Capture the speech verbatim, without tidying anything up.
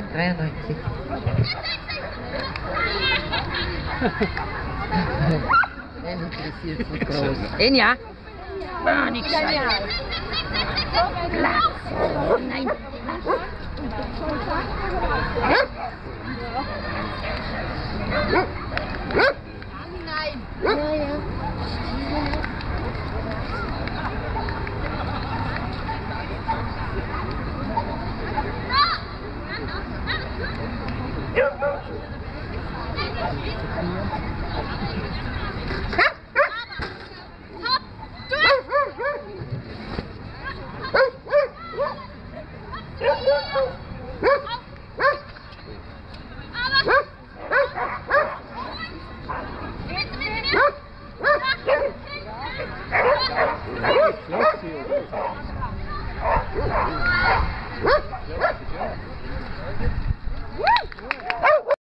dreiundneunzig. Den interessiert so groß. Den ja? Ah, nicht scheiße. Platz. Oh, nein. Nein. Ja, ja. Ha!